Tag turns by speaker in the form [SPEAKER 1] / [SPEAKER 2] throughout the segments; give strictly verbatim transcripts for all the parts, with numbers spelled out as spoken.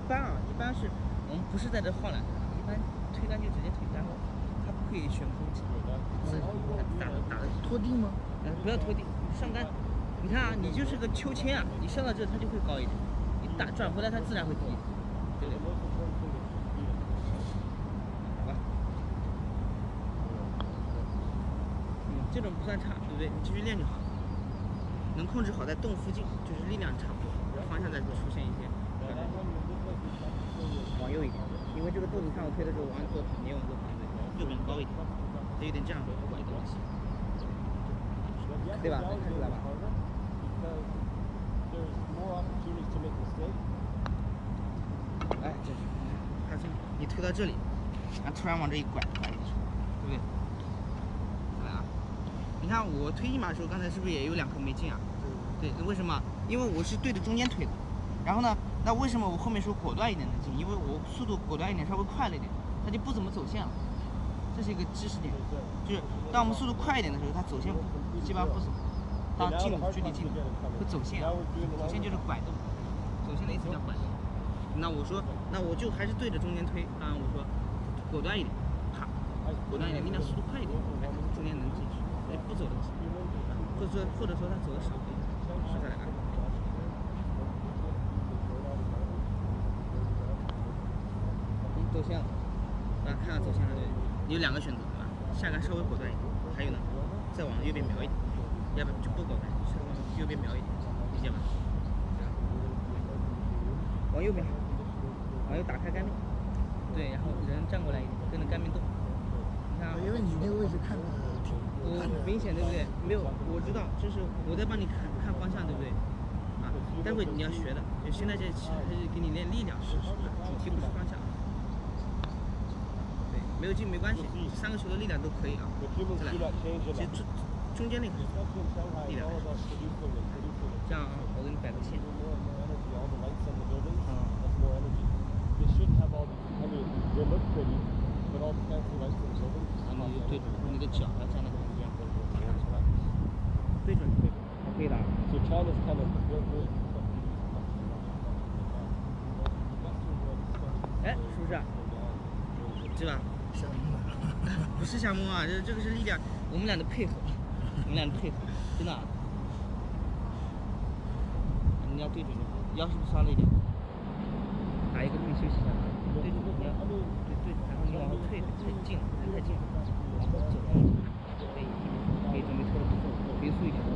[SPEAKER 1] 般啊，一般是我们不是在这晃两下，一般推杆就直接推杆，它不可以悬空起，是打打的
[SPEAKER 2] 拖地吗？
[SPEAKER 1] 呃，不要拖地，上杆。你看啊，你就是个秋千啊，你上到这它就会高一点，你打转回来它自然会低，对不对？好吧。嗯，这种不算差，对不对？你继续练就好。能控制好在洞附近，就是力量差不多，方向再出现一些调整。往右一点，因为这个洞你看我推的时候往左跑，你也往左跑，对，右边高一点，它有点这样拐的东西，对吧？能看出来吧？哎，这是，看清，你推到这里，然后突然往这一拐，拐进去，对不对？来啊！你看我推一码的时候，刚才是不是也有两颗没进啊？对，为什么？因为我是对着中间推的。然后呢，那为什么我后面说果断一点能进？因为我速度果断一点，稍微快了一点，它就不怎么走线了。这是一个知识点，就是当我们速度快一点的时候，它走线基本上不走。当近距离近会走线，走线就是拐动，走线的意思叫拐动。那我说，那我就还是对着中间推。当然我说果断一点，啪，果断一点，力量速度快一点，哎，中间能进去，哎，不走的，或者说或者说他走的少一点，试下来看。嗯，走线了，啊，看到走线了，对，有两个选择，对吧？下杆稍微果断一点，还有呢，再往右边瞄一点，要不就不果断，稍微往右边瞄一点，理解吗？往右边，往右打开杆面，对，然后人站过来一点，跟着杆面动。你看啊，
[SPEAKER 2] 因为你那个位置看的挺，
[SPEAKER 1] 我明显对不对？没有，我知道，就是我在帮你看看方向，对不对？啊，待会你要学的，就现在这其实还是给你练力量，是主题不是方向。对，没有进没关系，三个球的力量都可以啊。再来，其实中中间那个力量，这样啊，我给你摆个线。你对准你的脚要站那个中间，对准对准，可以的。哎，是不是？是吧？
[SPEAKER 2] 想摸
[SPEAKER 1] 不是想摸啊，这这个是力量，我们俩的配合，我们俩的配合，真的、啊。你要对准，腰是不是酸了一点？打一个可以休息一下，对准你要对对，然后你往后退，太近了，太近了，往后走，可以可以准备退了，飞速一点。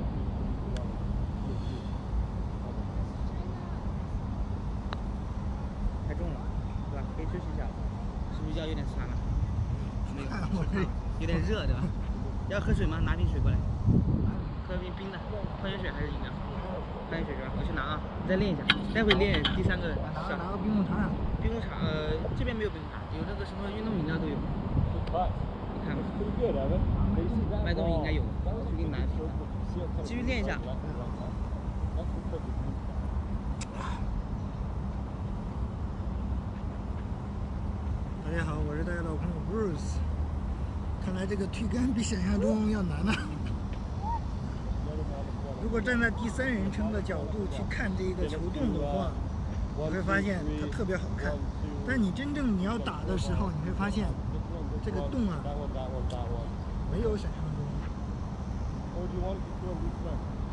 [SPEAKER 1] 太重了，对吧？可以休息一下，是不是腰有点酸了？没有，有点热，对吧？要喝水吗？拿瓶水过来，喝瓶冰的，矿泉水还是饮料？矿泉水是吧？我去拿啊，你再练一下，待会练第三个。
[SPEAKER 2] 拿拿个冰红茶。
[SPEAKER 1] 冰红茶，呃，这边没有冰红茶，有那个什么运动饮料都有。你看吧，麦动里应该有，我去给你拿一瓶。继续练一下。
[SPEAKER 2] 大家好，我是大家老朋友 Bruce。看来这个推杆比想象中要难啊。如果站在第三人称的角度去看这个球洞的话，你会发现它特别好看。但你真正你要打的时候，你会发现这个洞啊，没有想象中